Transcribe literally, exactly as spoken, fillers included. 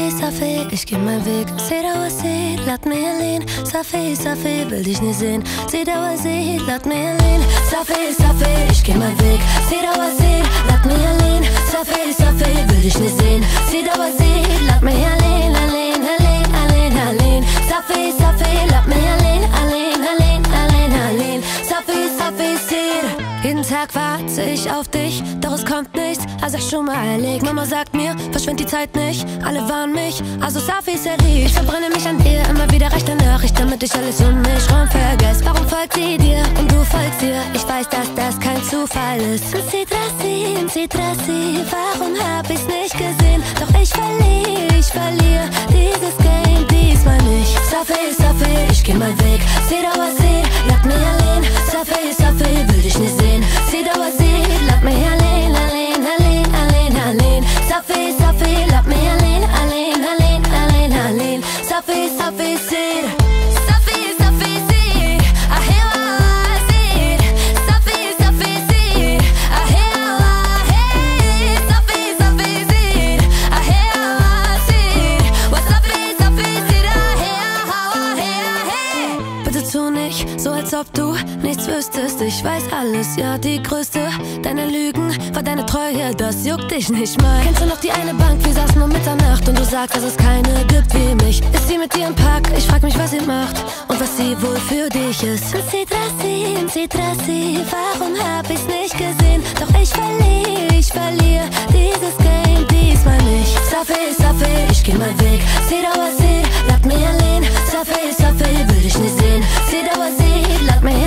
Safi, Safi, ich geh meinen Weg. Seh da was sieht, lad mir allein. Safi, Safi, will dich nicht sehen. Seh da was sieht, lad mir allein. Safi, Safi, ich geh meinen Weg. Seh da was sieht, lad mir allein. Safi, Safi, will dich nicht sehen. Seh da was sieht, lad mir allein, allein, allein, allein, allein. Safi, Safi, lad mir allein, allein, allein, allein, allein. Safi, Safi, seh. Jeden Tag warte ich auf dich, doch es kommt nichts, also ich schon mal erlegt. Mama sagt mir, verschwind die Zeit nicht, alle warnen mich, also Safi Seri. Ich verbrenne mich an dir, immer wieder reicht eine Nachricht, damit ich alles um mich rum vergesse. Warum folgt sie dir und du folgst ihr? Ich weiß, dass das kein Zufall ist. Citrasi, Citrasi, warum hab ich's nicht gesehen? Doch ich verliere, ich verliere dieses Game diesmal nicht. Safi, Safi, ich geh meinen Weg, seh da was seh, lad mir allein. Safi, Safi, will dich nicht sehen. Seh da was seh, lad mir allein, allein, allein, allein, allein. Safi, Safi, lad mir allein, allein, allein, allein, allein. Safi, Safi, seh. Safi, Safi, seh. I hear what I see. Safi, Safi, seh. I hear what I hear. Safi, Safi, seh. I hear what I see. What Safi, Safi, seh. I hear how I hear, hey. Bitte tu nicht so, als ob du nichts wüsstest. Ich weiß alles, ja, die größte deiner Lügen war deine Treue, das juckt dich nicht mal. Kennst du noch die eine Bank, wir saßen um Mitternacht und du sagst, dass es keine gibt wie mich. Ist sie mit dir im Park? Ich frag mich, was sie macht und was sie wohl für dich ist. Citrasi, Citrasi, warum hab ich's nicht gesehen? Doch ich verliere, ich verliere dieses Game diesmal nicht. Safi, Safi, ich geh meinen Weg. Seh da was seh, lad mir allein. Safi, Safi, will dich nicht sehen. Seh da was seh, lad mir